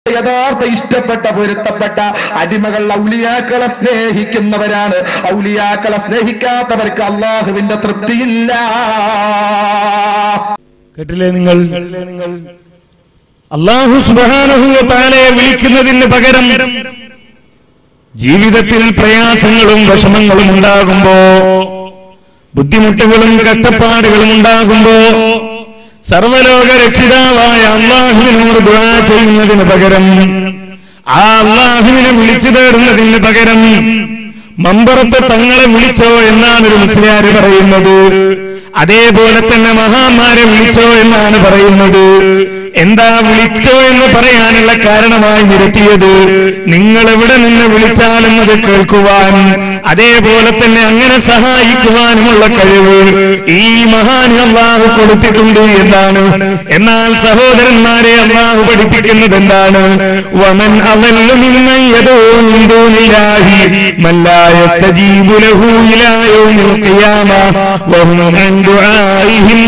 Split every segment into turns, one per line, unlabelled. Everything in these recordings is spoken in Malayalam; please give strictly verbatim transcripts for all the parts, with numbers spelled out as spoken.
യഥാർത്ഥ ഇഷ്ടപ്പെട്ട പൊരുത്തപ്പെട്ട അടിമകൾ ഔലിയാക്കളെ സ്നേഹിക്കുന്നവരാണ്. ഔലിയാക്കളെ സ്നേഹിക്കാത്തവർക്ക് അള്ളാഹുവിന്റെ തൃപ്തിയില്ല.
കേട്ടില്ലേ നിങ്ങൾ? അല്ലാഹു സുബ്ഹാനഹു വ തആലയെ വിളിക്കുന്നതിന് പകരം ജീവിതത്തിൽ പ്രയാസങ്ങളും വിഷമങ്ങളും ഉണ്ടാകുമ്പോ, ബുദ്ധിമുട്ടുകളും കഷ്ടപ്പാടുകളും ഉണ്ടാകുമ്പോ സർവലോക രക്ഷിതാവായ അല്ലാഹുവിനോട് ദുആ ചെയ്യുന്നതിന് പകരം, ആ അല്ലാഹുവിനെ വിളിച്ചു തേടുന്നതിന് പകരം മമ്പറത്തെ തങ്ങളെ വിളിച്ചോ എന്നാണ് ഒരു മുസ്ലിയാർ പറയുന്നത്. അതേപോലെ തന്നെ മഹാന്മാരെ വിളിച്ചോ എന്നാണ് പറയുന്നത്. എന്താ വിളിച്ചോ എന്ന് പറയാനുള്ള കാരണമായി നിരത്തിയത്, നിങ്ങൾ എവിടെ നിന്ന് വിളിച്ചാലും അത് കേൾക്കുവാൻ, അതേപോലെ തന്നെ അങ്ങനെ സഹായിക്കുവാനുമുള്ള കഴിവ് ഈ മഹാൻ അല്ലാഹു കൊടുത്തിട്ടുണ്ട് എന്നാണ്. എന്നാൽ സഹോദരന്മാരെ, അല്ലാഹു പഠിപ്പിക്കുന്നത് എന്താണ്? വമൻ അളല്ലു മിമ്മൻ യദഊ മിൻ ദൂനില്ലാഹി മൻ ലാ യസ്തജീബു ലഹു ഇലാ യൗമിൽ ഖിയാമ വഹും അൻ ദുആഇഹിം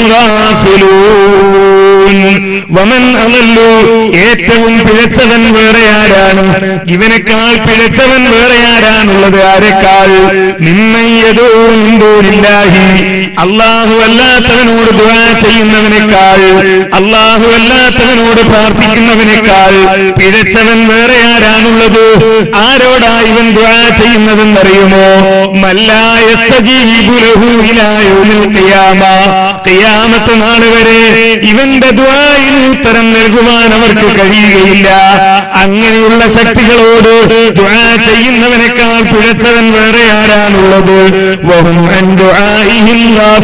ഗാഫിലൂൻ. വമൻ അളല്ലു, ഏറ്റവും പിഴച്ചവൻ വേറെ ആരാണ്? ഇവനേക്കാൾ പിഴച്ചവൻ വേറെ ആരാണുള്ളത്? ആരെക്കാൾ? മിമ്മൻ യദഊ മിൻ ദൂനില്ലാഹി, അല്ലാഹു അല്ലാത്തവനോട് ദുആ ചെയ്യുന്നവനേക്കാൾ, അല്ലാഹു അല്ലാത്തവനോട് പ്രാർത്ഥിക്കുന്നവനേക്കാൾ പിഴച്ചവൻ വേറെ ആരാണുള്ളത്? ആരോടാ ഇവൻ ദുആ ചെയ്യുന്നതെന്നറിയുമോ? മൻ ലാ യസ്തജീബു ലഹു ഇലാ യൗമിൽ ഖിയാമ, ഖിയാമത്ത് നാൾ വരെ ഇവന്റെ ദുആഇന് ഉത്തരം നൽകുവാൻ അവർക്ക് കഴിയുകയില്ല. അങ്ങനെയുള്ള ശക്തികളോട് ദുആ ചെയ്യുന്നവനേക്കാൾ പിഴച്ചവൻ വേറെ ആരാണുള്ളത്? വഹും അൻ ദുആഇഹിം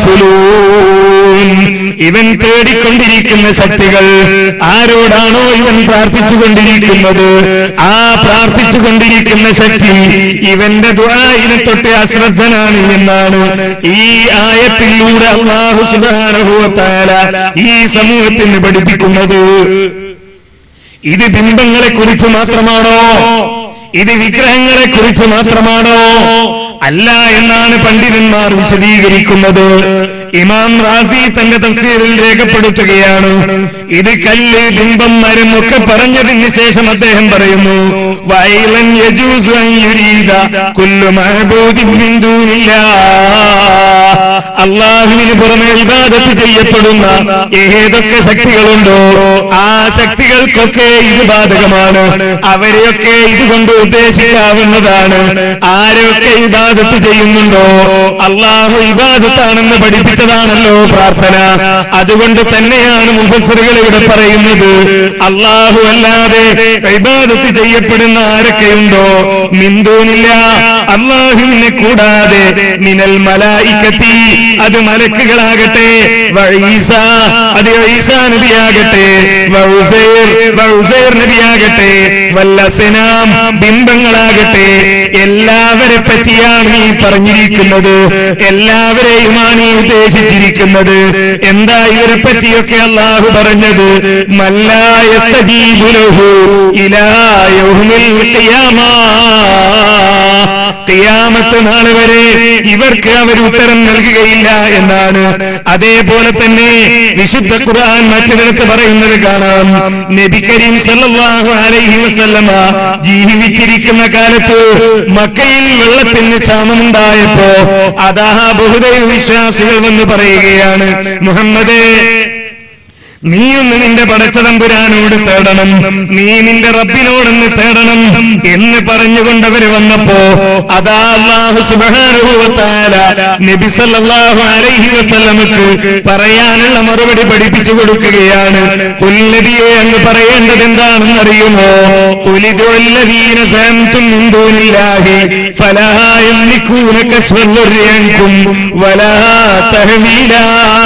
ഗാഫിലൂൻ. ഇവൻ തേടിക്കൊണ്ടിരിക്കുന്ന ശക്തികൾ, ആരോടാണോ ഇവൻ പ്രാർത്ഥിച്ചുകൊണ്ടിരിക്കുന്നത്, ആ പ്രാർത്ഥിച്ചുകൊണ്ടിരിക്കുന്ന ശക്തി ഇവന്റെ ദുആഇനെ തൊട്ട് അശ്രദ്ധനാണ് എന്നാണ് ഈ ആയത്തിലൂടെ അല്ലാഹു സുബ്ഹാനഹു വ തആല ഈ സമൂഹത്തിന് പഠിപ്പിക്കുന്നത്. ഇത് ബിംബങ്ങളെ കുറിച്ച് മാത്രമാണോ? ഇത് വിഗ്രഹങ്ങളെ കുറിച്ച് മാത്രമാണോ? അല്ല എന്നാണ് പണ്ഡിതന്മാർ വിശദീകരിക്കുന്നത്. ഇമാം റാസി തന്റെ തഫ്സീറിൽ രേഖപ്പെടുത്തുകയാണ്, ഇത് കല്ല്, ബിംബം, മരം ഒക്കെ പറഞ്ഞതിന് ശേഷം അദ്ദേഹം പറയുന്നു, വൈലൻ യജൂസു അൻ യുരീദ കുല്ലു മഅബൂദിൻ മിൻ ദൂനില്ലാഹ്. അല്ലാഹുവിന് പുറമെ ഇബാദത്ത് ചെയ്യപ്പെടുന്ന ഏതൊക്കെ ശക്തികളുണ്ടോ ആ ശക്തികൾക്കൊക്കെ ഇത് ബാധകമാണ്. അവരെയൊക്കെ ഇതുകൊണ്ട് ഉദ്ദേശിക്കാവുന്നതാണ്. ആരൊക്കെ ഇബാദത്ത് ചെയ്യുന്നുണ്ടോ, അല്ലാഹു ഇബാദത്താണെന്ന് പഠിപ്പിച്ചതാണല്ലോ പ്രാർത്ഥന. അതുകൊണ്ട് തന്നെയാണ് മുഫസ്സിറുകൾ ഇവിടെ പറയുന്നത്, അല്ലാഹു അല്ലാതെ ഇബാദത്ത് ചെയ്യപ്പെടുന്ന ആരൊക്കെയുണ്ടോ, മിൻ ദൂനില്ലാഹ്, അല്ലാഹുവിനെ കൂടാതെ, മിനൽ മലായികത്തി, അത് മലക്കുകളാകട്ടെ, വഈസ, അത് ഈസാ നബിയാകട്ടെ, വഉസൈർ, വഉസൈർ നബിയാകട്ടെ, വല്ലസനാം, ബിംബങ്ങളാകട്ടെ, എല്ലാവരെ പറ്റിയാണ് ഈ പറഞ്ഞിരിക്കുന്നത്. എല്ലാവരെയുമാണ് ഈ ഉദ്ദേശിച്ചിരിക്കുന്നത്. എന്താ ഇവരെ പറ്റിയൊക്കെ അല്ലാഹു പറഞ്ഞത്? മല്ലാ യസ്തജീബു ലഹു ഇലാ യൗമിൽ ഖിയാമ, ഖിയാമത്ത് നാൾ വരെ ഇവർക്ക് അവർ ഉത്തരം നൽകുകയില്ല എന്നാണ്. അതേപോലെ തന്നെ വിശുദ്ധ ഖുർആൻ മറ്റൊരിടത്ത് പറയുന്നത് കാണാം, നബി കരീം സല്ലല്ലാഹു അലൈഹി വസല്ലമ ജീവിച്ചിരിക്കുന്ന കാലത്ത് മക്കയിൽ വെള്ളത്തിന് ക്ഷാമമുണ്ടായപ്പോ അതാ ബഹുദൈവ വിശ്വാസികൾ വന്ന് പറയുകയാണ്, മുഹമ്മദേ, നീയൊന്ന് നിന്റെ പടച്ചതമ്പുരാനോട് തേടണം, നീ നിന്റെ റബ്ബിനോടൊന്ന് തേടണം എന്ന് പറഞ്ഞുകൊണ്ടവര് വന്നപ്പോ അതാ അല്ലാഹു സുബ്ഹാനഹു വ തആല നബി സല്ലല്ലാഹു അലൈഹി വസല്ലമക്ക് പറയാനുള്ള മറുപടി പഠിപ്പിച്ചു കൊടുക്കുകയാണ്. ഖുൽ നബിയെ, അങ്ങ് പറയേണ്ടത് എന്താണെന്ന് അറിയുമോ? ഖുലിദുല്ലദീന സഅംതും മിൻ ദൂനില്ലാഹി ഫലാ യംലികൂന കശ്ഫൻ ദുർരിയൻകും വലാ തഹ്വീലാ.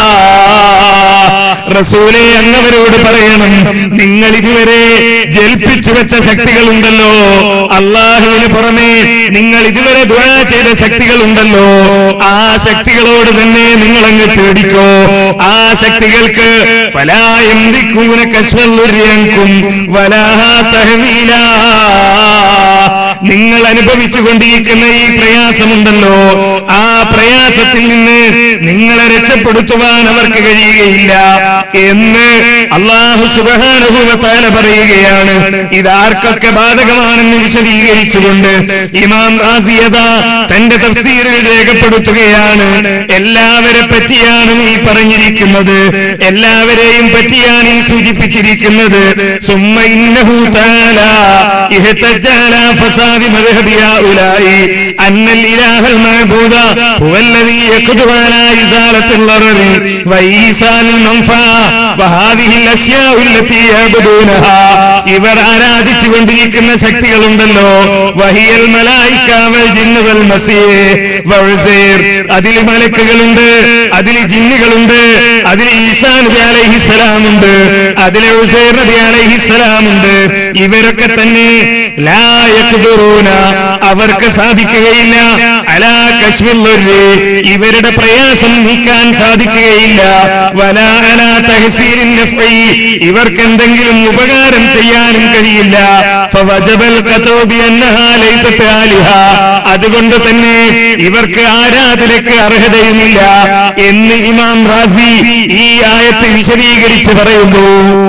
റസൂലേ, അങ്ങവരോട് പറയണം, നിങ്ങൾ ഇതുവരെ ജൽപ്പിച്ചു വെച്ച ശക്തികളുണ്ടല്ലോ, അല്ലാഹുവിന് പുറമെ നിങ്ങൾ ഇതുവരെ ദുആ ചെയ്ത ശക്തികളുണ്ടല്ലോ, ആ ശക്തികളോട് തന്നെ നിങ്ങൾ അങ്ങ് തേടിക്കോ. ആ ശക്തികൾക്ക് ഫലാ യംലികൂന കശ്ഫൻ ദുർരിയൻകും വലാ തഹ്വീലാ. നിങ്ങൾ അനുഭവിച്ചുകൊണ്ടിരിക്കുന്ന ഈ പ്രയാസമുണ്ടല്ലോ, ആ പ്രയാസത്തിൽ നിന്ന് നിങ്ങളെ രക്ഷപ്പെടുത്തുവാൻ അവർക്ക് കഴിയുകയില്ല എന്ന് അല്ലാഹു സുബ്ഹാനഹു വ തആല പറയുകയാണ്. ഇതാർക്കൊക്കെ ബാധകമാണെന്ന് വിശദീകരിച്ചുകൊണ്ട് ഇമാം റാസി തന്റെ തഫ്സീറിൽ രേഖപ്പെടുത്തുകയാണ്. എല്ലാവരെ പറ്റിയാണ് ഈ പറഞ്ഞിരിക്കുന്നത്, എല്ലാവരെയും പറ്റിയാണ് ഈ സൂചിപ്പിച്ചിരിക്കുന്നത്. സുമ്മ ഇന്നഹു തആല ഇഹ്തജ അലാ ഫസാദി മദ്ഹബി ഹൗലായി അന്നൽ ഇലാഹൽ മഅബൂദ ഹുവല്ലദീ യഖ്ദു അലാ ഇസാലത്തിൽ ളററി വഈസാലിൽ മൻഫഅ വഹാദിഹിൽ അശ്യാഉ അല്ലതീ യഅബുദൂനഹാ. ഇവർ ആരാധിച്ചു കൊണ്ടിരിക്കുന്ന ശക്തികളുണ്ടല്ലോ, വഹിയൽ മലായിക വൽ ജിന്നു വൽ മസീഹ് വൽ ഉസൈർ. അതിൽ മലക്കുകളുണ്ട്, അതിൽ ജിന്നുകളുണ്ട്, അതിൽ ഈസാ നബി അലൈഹിസ്സലാം ഉണ്ട്, അതിൽ ഉസൈർ നബി അലൈഹിസ്സലാം ഉണ്ട്. ഇവരൊക്കെ തന്നെ ലാ യഖ്ദുറൂന, അവർക്ക് സാധിക്കുകയില്ല, അലാ കശ്ഫിൽ ദുർരി, ഇവരുടെ പ്രയാസം നീക്കാൻ സാധിക്കുകയില്ല, വലാ അലാ തഹ്സീലിൻ നഫ്ഇ, ഇവർക്ക് എന്തെങ്കിലും ഉപകാരം ചെയ്യാനും കഴിയില്ല. ഫവജബൽ ഖത്ഉ ബിഅന്നഹാ ലൈസത് ആലിഹ, അതുകൊണ്ട് തന്നെ ഇവർക്ക് ആരാധനയ്ക്ക് അർഹതയുമില്ല എന്ന് ഇമാം റാസി ഈ ആയത്ത് വിശദീകരിച്ച് പറയുന്നു.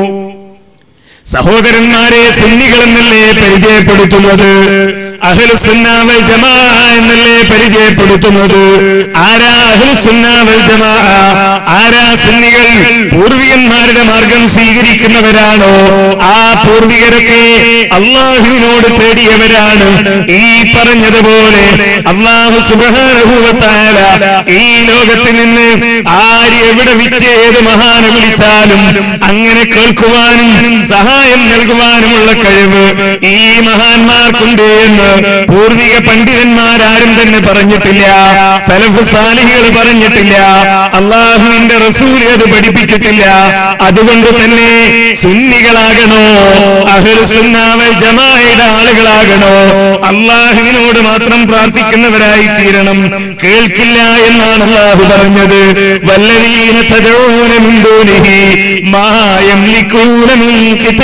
സഹോദരന്മാരെ, സുന്നികളെന്നല്ലേ പരിചയപ്പെടുത്തുന്നത്, അഹ്ലുസുന്ന വൽ ജമാഅ എന്നല്ലേ പരിചയപ്പെടുത്തുന്നത്. ആരാ അഹ്ലുസുന്ന വൽ ജമാഅ? ആരാ സുന്നികൾ? പൂർവികന്മാരുടെ മാർഗം സ്വീകരിക്കുന്നവരാണോ? ആ പൂർവികരൊക്കെ അല്ലാഹുവിനോട് തേടിയവരാണ്. ഈ പറഞ്ഞതുപോലെ അല്ലാഹു സുബ്ഹാനഹു വ തആല ഈ ലോകത്തിൽ നിന്ന് ആര് എവിടെ വിച്ച് ഏത് മഹാനെ വിളിച്ചാലും അങ്ങനെ കേൾക്കുവാനും സഹായം നൽകുവാനുമുള്ള കഴിവ് ഈ മഹാന്മാർക്കുണ്ട് എന്ന് പൂർവിക പണ്ഡിതന്മാരാരും തന്നെ പറഞ്ഞിട്ടില്ല, സലഫ് സാലിഹുകൾ പറഞ്ഞിട്ടില്ല, അല്ലാഹുവിന്റെ റസൂൽ അത് പഠിപ്പിച്ചിട്ടില്ല. അതുകൊണ്ട് തന്നെ സുന്നികളാകണോ, അഹ്ലുസുന്ന വൽ ജമാഅയുടെ ആളുകളാകണോ, അല്ലാഹുവിനോട് മാത്രം പ്രാർത്ഥിക്കുന്നവരായി തീരണം. കേൾക്കില്ല എന്നാണ് അല്ലാഹു പറഞ്ഞത്. വല്ലദീന തദഊന മിൻ ദൂനിഹി മാ യംലികൂന മിൻ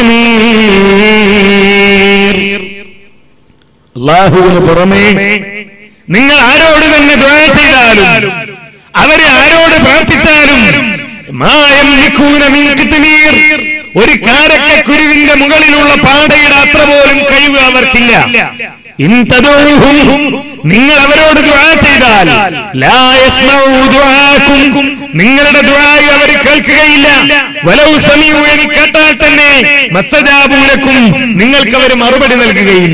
കിത്മീർ. അല്ലാഹുവിന് പുറമേ നിങ്ങൾ ആരോട് തന്നെ ദുആ ചെയ്താലും, അവരെ ആരോട് പ്രാർത്ഥിച്ചാലും മാ യംലികൂന മിൻ കിത്മീർ, ഒരു കാരക്കക്കുരുവിന്റെ മുകളിലുള്ള പാടയുടെ അത്ര പോലും കഴിവ് അവർക്കില്ല. ഇൻ തദഊഹും, നിങ്ങൾ അവരോട് ദുആ ചെയ്താൽ ലാ യസ്മഉ ദുആക്കും, നിങ്ങളുടെ ദുആ അവർ കേൾക്കുകയില്ല. വലൗ സമീഉ, എന്ന് കേട്ടാൽ തന്നെ മസ്തജാബു ലക്കും, നിങ്ങൾക്ക് അവർ മറുപടി നൽകുകയില്ല.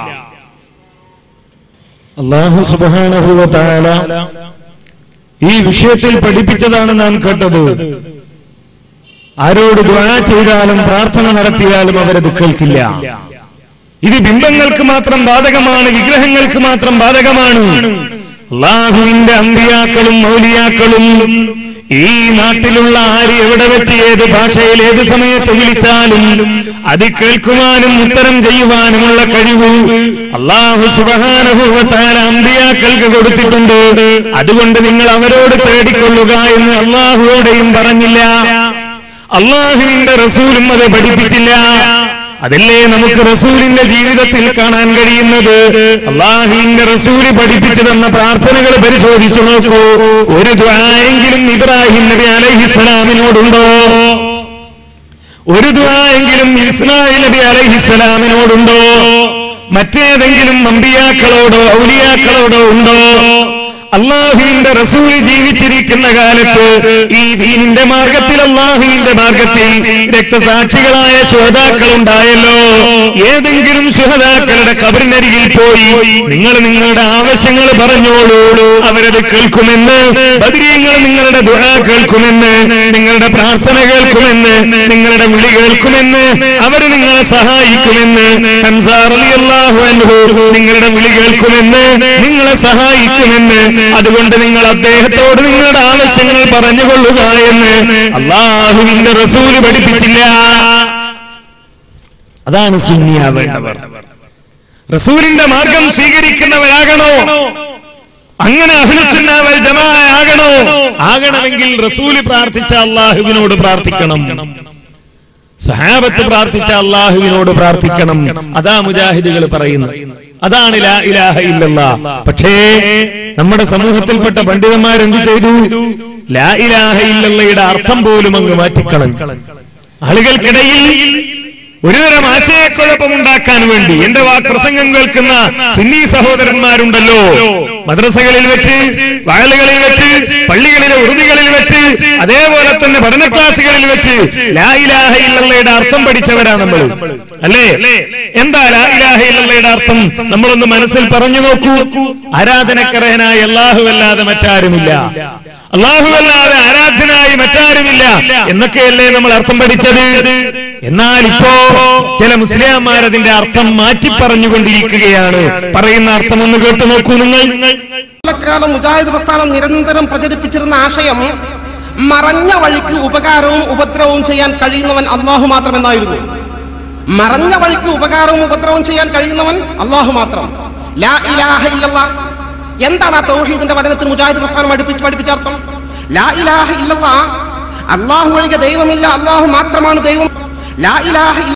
അല്ലാഹു സുബ്ഹാനഹു വ തആല ഈ വിഷയത്തിൽ പഠിപ്പിച്ചതാണ് നാം കേട്ടത്. ആരോട് ദുആ ചെയ്താലും പ്രാർത്ഥന നടത്തിയാലും അവരത് കേൾക്കില്ല. ഇത് ബിംബങ്ങൾക്ക് മാത്രം ബാധകമാണ്, വിഗ്രഹങ്ങൾക്ക് മാത്രം ബാധകമാണ്. അല്ലാഹുവിന്റെ അമ്പിയാക്കളും മൗലിയാക്കളും ഈ നാട്ടിലുള്ള ആര് എവിടെ വെച്ച് ഏത് ഭാഷയിൽ ഏത് സമയത്ത് വിളിച്ചാലും അത് കേൾക്കുവാനും ഉത്തരം ചെയ്യുവാനുമുള്ള കഴിവ് അല്ലാഹു സുബ്ഹാനഹു വ തആല അമ്പിയാക്കൾക്ക് കൊടുത്തിട്ടുണ്ട്. അതുകൊണ്ട് നിങ്ങൾ അവരോട് തേടിക്കൊള്ളുക എന്ന് അല്ലാഹുവോടെയും പറഞ്ഞില്ല, അല്ലാഹുവിന്റെ റസൂലും അത് പഠിപ്പിച്ചില്ല. അതല്ലേ നമുക്ക് റസൂലിന്റെ ജീവിതത്തിൽ കാണാൻ കഴിയുന്നത്. അല്ലാഹുവിന്റെ റസൂല് പഠിപ്പിച്ചു തന്ന പ്രാർത്ഥനകൾ പരിശോധിച്ചു നോക്കൂ. ഒരു ദുആയെങ്കിലും ഇബ്രാഹിം നബി അലൈഹിസ്സലാമിനോടുണ്ടോ? ഒരു ദുആയെങ്കിലും ഇസ്മാഈൽ നബി അലൈഹിസ്സലാമിനോടുണ്ടോ? മറ്റേതെങ്കിലും അമ്പിയാക്കളോടോ ഔലിയാക്കളോടോ ഉണ്ടോ? അല്ലാഹുവിന്റെ റസൂൽ ജീവിച്ചിരിക്കുന്ന കാലത്ത് ഈ ദീനിന്റെ മാർഗത്തിൽ, അല്ലാഹുവിന്റെ മാർഗത്തിൽ രക്തസാക്ഷികളായ ശുഹദാക്കൾ ഉണ്ടായല്ലോ. ഏതെങ്കിലും ശുഹദാക്കളുടെ ഖബറിനരികിൽ പോയി നിങ്ങൾ നിങ്ങളുടെ ആവശ്യങ്ങൾ പറഞ്ഞോളൂ, അവരത് കേൾക്കുമെന്ന്. ബദരീങ്ങൾ നിങ്ങളുടെ ദുആ കേൾക്കുമെന്ന്, നിങ്ങളുടെ പ്രാർത്ഥന കേൾക്കുമെന്ന്, നിങ്ങളുടെ വിളി കേൾക്കുമെന്ന്, അവർ നിങ്ങളെ സഹായിക്കുമെന്ന്. ഹംസ റളിയല്ലാഹു അൻഹു നിങ്ങളുടെ വിളി കേൾക്കുമെന്ന്, നിങ്ങളെ സഹായിക്കുമെന്ന്. അതുകൊണ്ട് നിങ്ങൾ അദ്ദേഹത്തോട് നിങ്ങളുടെ ആവശ്യങ്ങൾ പറഞ്ഞുകൊള്ളുക എന്ന് അല്ലാഹുവിന്റെ റസൂല് പഠിപ്പിച്ചില്ല. അതാണ് സുന്നിയാവേണ്ടവർ. റസൂലിന്റെ മാർഗം സ്വീകരിക്കുന്നവരാകണോ? അങ്ങനെ അഹ്ലുസുന്ന വൽ ജമാഅ ആകണോ? ആകണമെങ്കിൽ റസൂല് പ്രാർത്ഥിച്ച അല്ലാഹുവിനോട് പ്രാർത്ഥിക്കണം, സഹാബത്ത് പ്രാർത്ഥിച്ച അല്ലാഹുവിനോട് പ്രാർത്ഥിക്കണം. അതാ മുജാഹിദുകൾ പറയുന്നത്, അതാണ് ലാ ഇലാഹ ഇല്ലല്ലാഹ്. പക്ഷേ നമ്മുടെ സമൂഹത്തിൽപ്പെട്ട പണ്ഡിതന്മാരെന്ത് ചെയ്തു? ലാ ഇലാഹ ഇല്ലല്ലയുടെ അർത്ഥം പോലും അങ്ങ് മാറ്റിക്കളഞ്ഞു. ആളുകൾക്കിടയിൽ ഒരുതരം ആശയക്കുഴപ്പമുണ്ടാക്കാൻ വേണ്ടി എന്റെ വാ പ്രസംഗം കേൾക്കുന്ന സുന്നി സഹോദരന്മാരുണ്ടല്ലോ, മദ്രസകളിൽ വെച്ച്, വയലുകളിൽ വെച്ച്, പള്ളികളിലെ ഉറുദികളിൽ വെച്ച്, അതേപോലെ തന്നെ പഠന ക്ലാസുകളിൽ വെച്ച് ലാ ഇലാഹ ഇല്ലല്ലയുടെ അർത്ഥം പഠിച്ചവരാ നമ്മൾ, അല്ലേ? എന്താ ലാ ഇലാഹ ഇല്ലല്ലയുടെ അർത്ഥം? നമ്മളൊന്ന് മനസ്സിൽ പറഞ്ഞു നോക്കൂ. ആരാധനക്കർഹനായ അല്ലാഹുവല്ലാതെ മറ്റാരുമില്ല, അല്ലാഹുവല്ലാതെ ആരാധനായി മറ്റാരുമില്ല എന്നൊക്കെയല്ലേ നമ്മൾ അർത്ഥം പഠിച്ചത്. എന്നാൽ ഇപ്പോ ചില മുസ്ലിംമാർ അതിന്റെ അർത്ഥം മാറ്റി പറഞ്ഞുകൊണ്ടിരിക്കുകയാണ്. പറയുന്ന അർത്ഥം ഒന്ന് കേട്ടു നോക്കൂ നിങ്ങൾ.
മുജാഹിദ് പ്രസ്ഥാനം നിരന്തരം പ്രചരിപ്പിച്ചിരുന്ന ആശയം മറഞ്ഞ വഴിക്ക് ഉപകാരവും ഉപദ്രവവും ചെയ്യാൻ കഴിയുന്നവൻ അല്ലാഹു മാത്രമെന്നായിരുന്നു. മറഞ്ഞ വഴിക്ക് ഉപകാരവും ഉപദ്രവവും ചെയ്യാൻ കഴിയുന്നവൻ അല്ലാഹു മാത്രം. ലാ ഇലാഹ ഇല്ലല്ലാഹ് എന്താണ് ആ തൗഹീദിന്റെ വചനത്തിൽ മുജാഹിദ് പ്രസ്ഥാനം പഠിപ്പിച്ച് പഠിപ്പിച്ച അർത്ഥം? ലാ ഇലാഹ ഇല്ലല്ലാഹ്, അല്ലാഹു ഒഴികെ ദൈവമില്ല, അല്ലാഹു മാത്രമാണ് ദൈവം. ലാ ഇലാഹ